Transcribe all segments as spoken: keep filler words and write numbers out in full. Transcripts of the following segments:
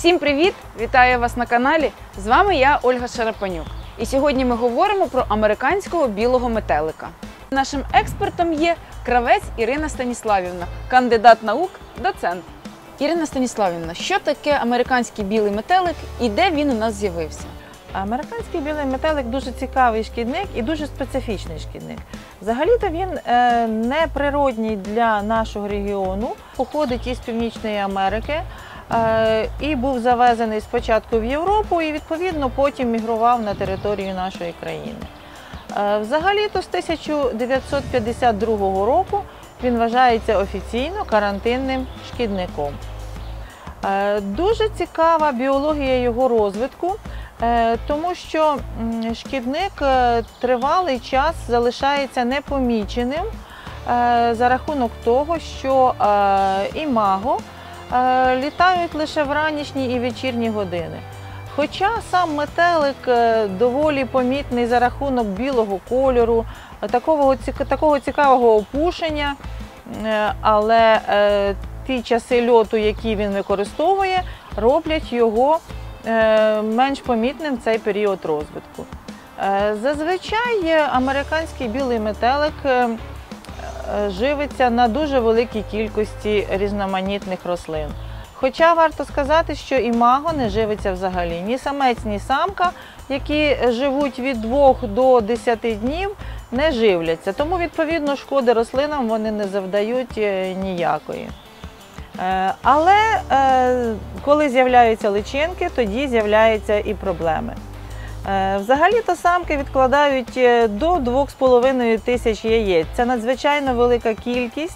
Всім привіт! Вітаю вас на каналі! З вами я, Ольга Шарапанюк. І сьогодні ми говоримо про американського білого метелика. Нашим експертом є Кравець Ірина Станіславівна, кандидат наук, доцент. Ірина Станіславівна, що таке американський білий метелик і де він у нас з'явився? Американський білий метелик дуже цікавий шкідник і дуже специфічний шкідник. Взагалі-то він не природній для нашого регіону, походить із Північної Америки і був завезений спочатку в Європу і, відповідно, потім мігрував на територію нашої країни. Взагалі-то з тисяча дев'ятсот п'ятдесят другого року він вважається офіційно карантинним шкідником. Дуже цікава біологія його розвитку, тому що шкідник тривалий час залишається непоміченим за рахунок того, що імаго літають лише в ранішні і вечірні години. Хоча сам метелик доволі помітний за рахунок білого кольору, такого, такого цікавого опушення, але ті часи льоту, які він використовує, роблять його менш помітним цей період розвитку. Зазвичай американський білий метелик живиться на дуже великій кількості різноманітних рослин. Хоча варто сказати, що імаго не живиться взагалі. Ні самець, ні самка, які живуть від двох до десяти днів, не живляться. Тому, відповідно, шкоди рослинам вони не завдають ніякої. Але коли з'являються личинки, тоді з'являються і проблеми. Взагалі-то самки відкладають до двох з половиною тисяч яєць. Це надзвичайно велика кількість,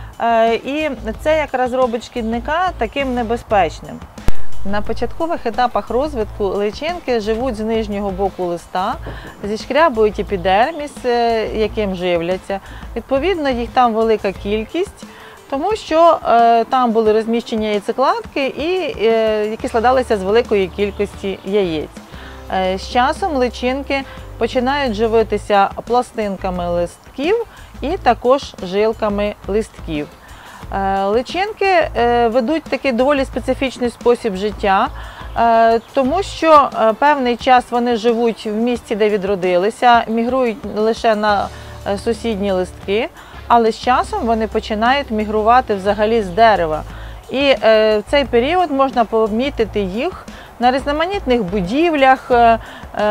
і це якраз робить шкідника таким небезпечним. На початкових етапах розвитку личинки живуть з нижнього боку листа, зішкрябують епідерміс, яким живляться. Відповідно, їх там велика кількість, тому що е, там були розміщені яйцекладки, і, е, які складалися з великої кількості яєць. Е, з часом личинки починають живитися пластинками листків і також жилками листків. Е, личинки е, ведуть такий доволі специфічний спосіб життя, е, тому що е, певний час вони живуть в місці, де відродилися, мігрують лише на е, сусідні листки. Але з часом вони починають мігрувати взагалі з дерева. І е, в цей період можна помітити їх на різноманітних будівлях, е,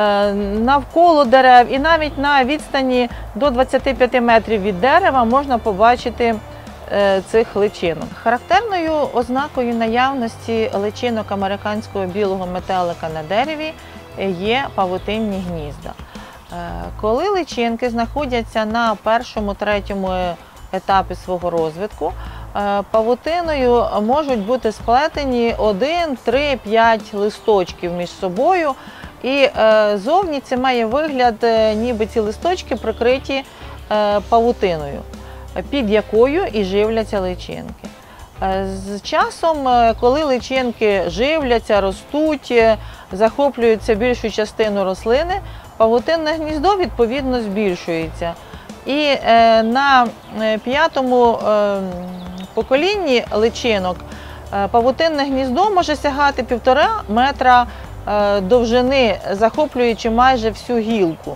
навколо дерев, і навіть на відстані до двадцяти п'яти метрів від дерева можна побачити е, цих личинок. Характерною ознакою наявності личинок американського білого метелика на дереві є павутинні гнізда. Коли личинки знаходяться на першому-третьому етапі свого розвитку, павутиною можуть бути сплетені один, три, п'ять листочків між собою, і зовні це має вигляд, ніби ці листочки прикриті павутиною, під якою і живляться личинки. З часом, коли личинки живляться, ростуть, захоплюються більшу частину рослини, павутинне гніздо, відповідно, збільшується. І е, на п'ятому е, поколінні личинок е, павутинне гніздо може сягати півтора метра е, довжини, захоплюючи майже всю гілку.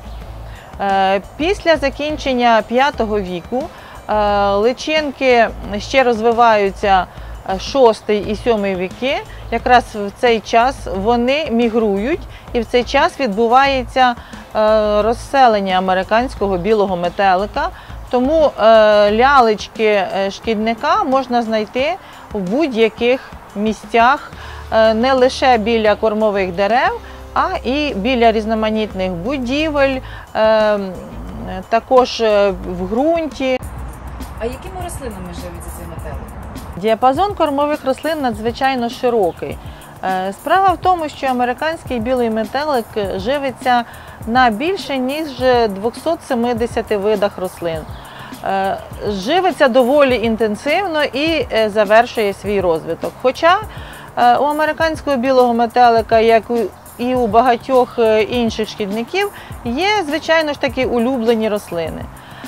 Е, після закінчення п'ятого віку е, личинки ще розвиваються шостий і сьомий віки. Якраз в цей час вони мігрують, і в цей час відбувається е, розселення американського білого метелика. Тому е, лялечки шкідника можна знайти в будь-яких місцях, е, не лише біля кормових дерев, а і біля різноманітних будівель, е, також в ґрунті. А якими рослинами живиться цей метелик? Діапазон кормових рослин надзвичайно широкий. Справа в тому, що американський білий метелик живиться на більше ніж двохсот семидесяти видах рослин. Живиться доволі інтенсивно і завершує свій розвиток. Хоча у американського білого метелика, як і у багатьох інших шкідників, є, звичайно ж таки, улюблені рослини.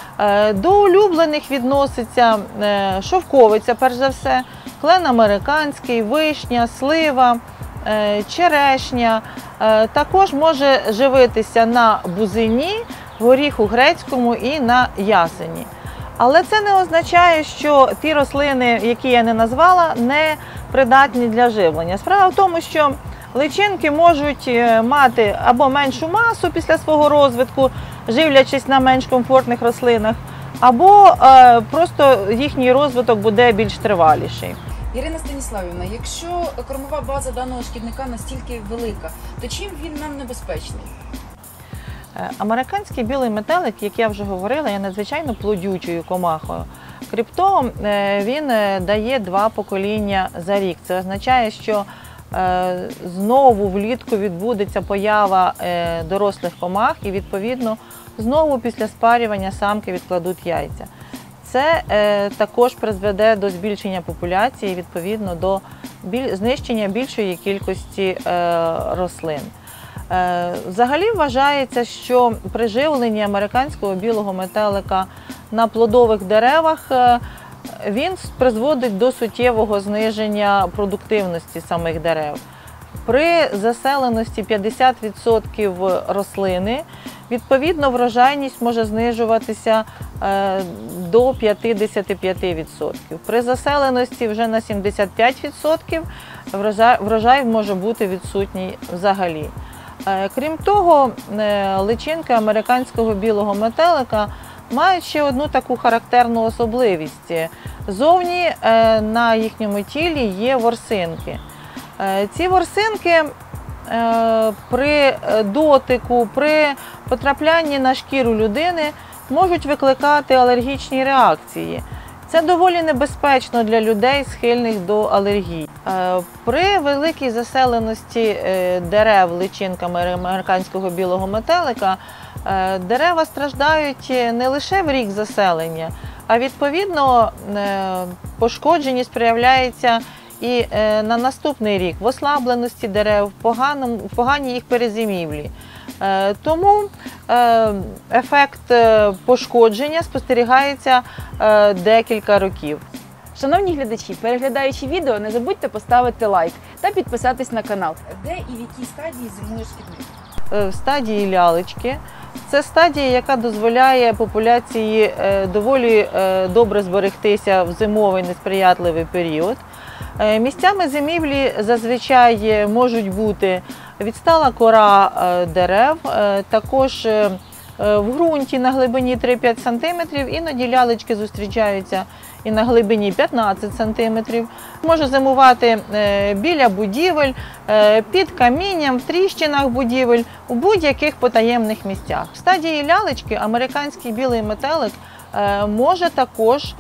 До улюблених відноситься шовковиця, перш за все, клен американський, вишня, слива, черешня, також може живитися на бузині, горіху грецькому і на ясені. Але це не означає, що ті рослини, які я не назвала, не придатні для живлення. Справа в тому, що личинки можуть мати або меншу масу після свого розвитку, живлячись на менш комфортних рослинах, або е, просто їхній розвиток буде більш триваліший. Ірина Станіславівна, якщо кормова база даного шкідника настільки велика, то чим він нам небезпечний? Американський білий метелик, як я вже говорила, є надзвичайно плодючою комахою. Крім того, він дає два покоління за рік. Це означає, що знову влітку відбудеться поява дорослих комах і, відповідно, знову після спарювання самки відкладуть яйця. Це також призведе до збільшення популяції і, відповідно, до знищення більшої кількості рослин. Взагалі вважається, що при живленні американського білого метелика на плодових деревах він призводить до суттєвого зниження продуктивності самих дерев. При заселеності п'ятдесят відсотків рослини, відповідно, врожайність може знижуватися до п'ятдесят п'ять відсотків. При заселеності вже на сімдесят п'ять відсотків врожай може бути відсутній взагалі. Крім того, личинки американського білого метелика мають ще одну таку характерну особливість. Зовні на їхньому тілі є ворсинки. Ці ворсинки при дотику, при потраплянні на шкіру людини можуть викликати алергічні реакції. Це доволі небезпечно для людей, схильних до алергії. При великій заселеності дерев личинками американського білого метелика дерева страждають не лише в рік заселення, а відповідно пошкодженість проявляється і на наступний рік в ослабленості дерев, в поганій їх перезимівлі. Тому ефект пошкодження спостерігається декілька років. Шановні глядачі, переглядаючи відео, не забудьте поставити лайк та підписатись на канал. Де і в якій стадії зимує шкідник? В стадії лялечки. Це стадія, яка дозволяє популяції доволі добре зберегтися в зимовий несприятливий період. Місцями зимівлі зазвичай можуть бути відстала кора дерев, також в ґрунті на глибині три-п'ять сантиметрів, іноді лялечки зустрічаються і на глибині п'ятнадцять сантиметрів. Може зимувати біля будівель, під камінням, в тріщинах будівель, у будь-яких потаємних місцях. В стадії лялечки американський білий метелик може також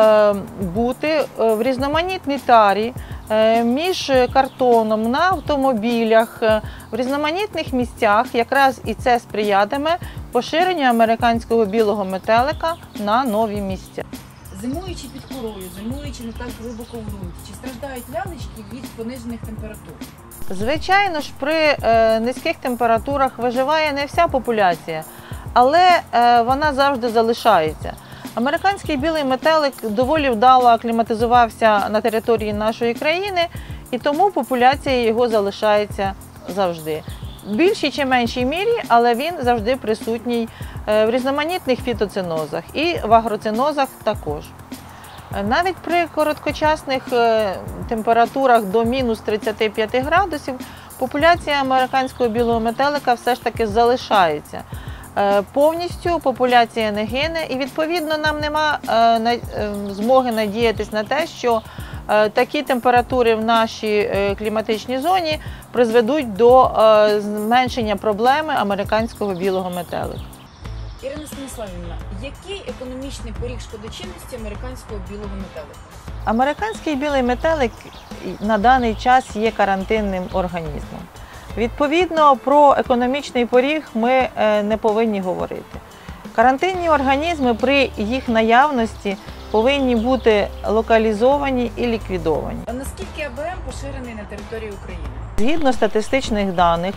бути в різноманітній тарі, між картоном, на автомобілях, в різноманітних місцях. Якраз і це сприятиме поширенню американського білого метелика на нові місця. Зимуючи під корою, зимуючи не так глибоко в ґрунті, чи страждають лялечки від понижених температур? Звичайно ж, при низьких температурах виживає не вся популяція, але вона завжди залишається. Американський білий метелик доволі вдало акліматизувався на території нашої країни, і тому популяція його залишається завжди. В більшій чи меншій мірі, але він завжди присутній в різноманітних фітоцинозах і в агроцинозах також. Навіть при короткочасних температурах до мінус тридцяти п'яти градусів популяція американського білого метелика все ж таки залишається. Повністю популяція не гине, і відповідно нам нема змоги надіятися на те, що такі температури в нашій кліматичній зоні призведуть до зменшення проблеми американського білого метелика. Ірина Станіславівна, який економічний поріг шкодочинності американського білого метелика? Американський білий метелик на даний час є карантинним організмом. Відповідно, про економічний поріг ми не повинні говорити. Карантинні організми при їх наявності повинні бути локалізовані і ліквідовані. А наскільки А Б М поширений на території України? Згідно статистичних даних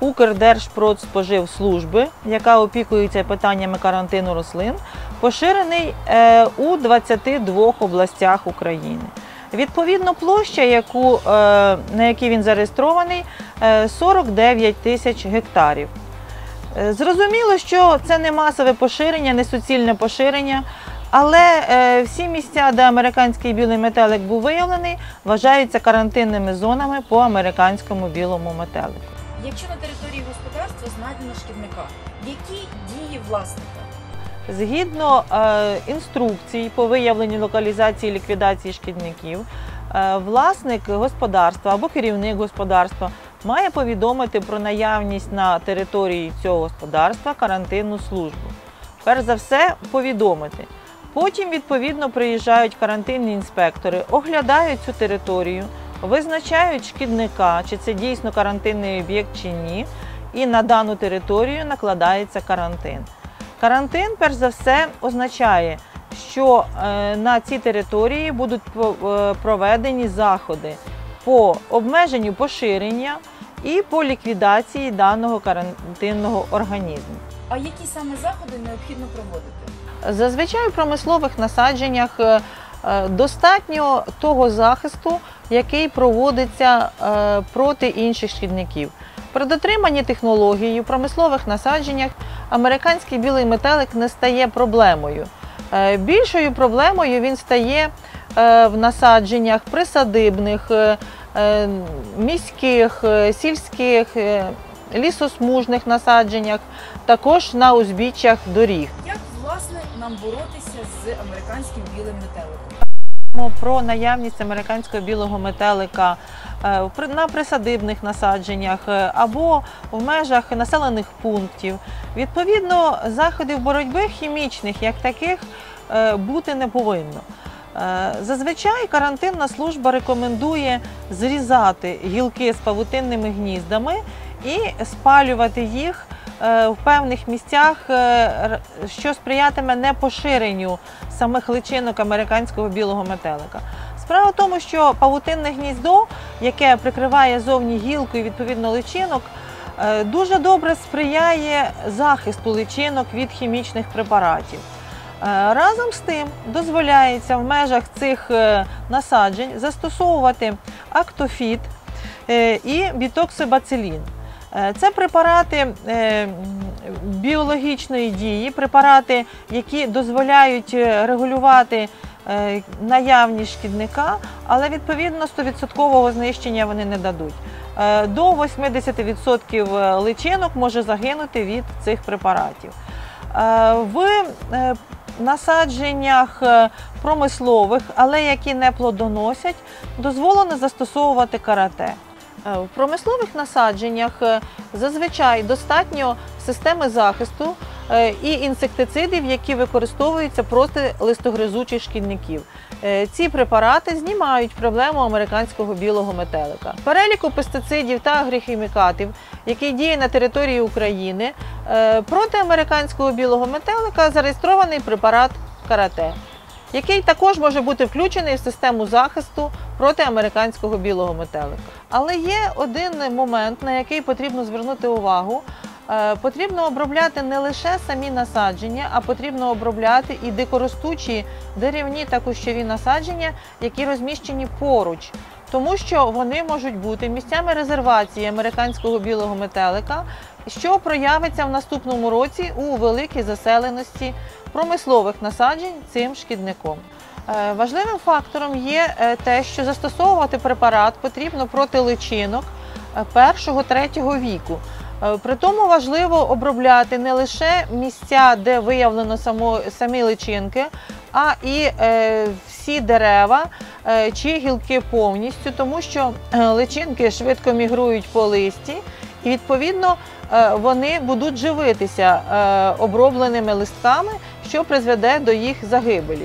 Укрдержпродспоживслужби, яка опікується питаннями карантину рослин, поширений у двадцяти двох областях України. Відповідно, площа, яку, на якій він зареєстрований, сорок дев'ять тисяч гектарів. Зрозуміло, що це не масове поширення, не суцільне поширення, але всі місця, де американський білий метелик був виявлений, вважаються карантинними зонами по американському білому метелику. Якщо на території господарства знайдено шкідника, які дії власника? Згідно е, інструкцій по виявленню локалізації і ліквідації шкідників, е, власник господарства або керівник господарства має повідомити про наявність на території цього господарства карантинну службу. Перш за все, повідомити. Потім, відповідно, приїжджають карантинні інспектори, оглядають цю територію, визначають шкідника, чи це дійсно карантинний об'єкт чи ні, і на дану територію накладається карантин. Карантин, перш за все, означає, що на цій території будуть проведені заходи по обмеженню поширення і по ліквідації даного карантинного організму. А які саме заходи необхідно проводити? Зазвичай в промислових насадженнях достатньо того захисту, який проводиться проти інших шкідників. При дотриманні технології в промислових насадженнях американський білий метелик не стає проблемою. Більшою проблемою він стає в насадженнях присадибних, міських, сільських, лісосмужних насадженнях, також на узбіччях доріг. Як, власне, нам боротися з американським білим метеликом? Про наявність американського білого метелика на присадибних насадженнях або в межах населених пунктів. Відповідно, заходів боротьби хімічних, як таких, бути не повинно. Зазвичай карантинна служба рекомендує зрізати гілки з павутинними гніздами і спалювати їх в певних місцях, що сприятиме не поширенню самих личинок американського білого метелика. Справа в тому, що павутинне гніздо, яке прикриває зовні гілку і відповідно личинок, дуже добре сприяє захисту личинок від хімічних препаратів. Разом з тим дозволяється в межах цих насаджень застосовувати актофіт і бітоксибацилін. Це препарати біологічної дії, препарати, які дозволяють регулювати наявність шкідника, але відповідно сто відсотків знищення вони не дадуть. До восьмидесяти відсотків личинок може загинути від цих препаратів. В насадженнях промислових, але які не плодоносять, дозволено застосовувати карате. В промислових насадженнях зазвичай достатньо системи захисту і інсектицидів, які використовуються проти листогризучих шкідників. Ці препарати знімають проблему американського білого метелика. В переліку пестицидів та агрохімікатів, який діє на території України, проти американського білого метелика зареєстрований препарат карате, який також може бути включений в систему захисту проти американського білого метелика. Але є один момент, на який потрібно звернути увагу. Потрібно обробляти не лише самі насадження, а потрібно обробляти і дикоростучі деревні та кущові насадження, які розміщені поруч, тому що вони можуть бути місцями резервації американського білого метелика, що проявиться в наступному році у великій заселеності промислових насаджень цим шкідником. Важливим фактором є те, що застосовувати препарат потрібно проти личинок першого-третього віку. При тому важливо обробляти не лише місця, де виявлено само, самі личинки, а і е, всі дерева е, чи гілки повністю, тому що личинки швидко мігрують по листі і відповідно е, вони будуть живитися е, обробленими листками, що призведе до їх загибелі.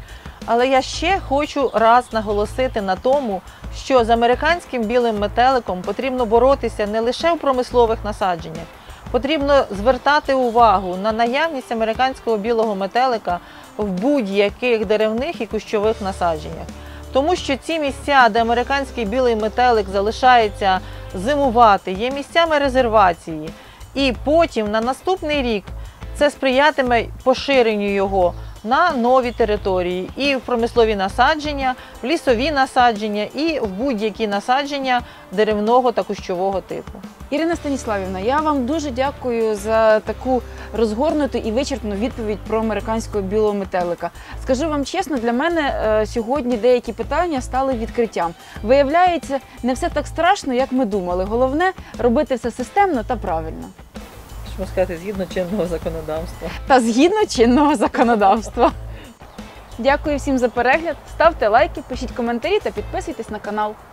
Але я ще хочу раз наголосити на тому, що з американським білим метеликом потрібно боротися не лише в промислових насадженнях. Потрібно звертати увагу на наявність американського білого метелика в будь-яких деревних і кущових насадженнях. Тому що ці місця, де американський білий метелик залишається зимувати, є місцями резервації. І потім на наступний рік це сприятиме поширенню його на нові території, і в промислові насадження, в лісові насадження, і в будь-які насадження деревного та кущового типу. Ірина Станіславівна, я вам дуже дякую за таку розгорнуту і вичерпну відповідь про американського білого метелика. Скажу вам чесно, для мене е, сьогодні деякі питання стали відкриттям. Виявляється, не все так страшно, як ми думали. Головне – робити все системно та правильно. Що сказати, згідно чинного законодавства. Та згідно чинного законодавства. Дякую всім за перегляд, ставте лайки, пишіть коментарі та підписуйтесь на канал.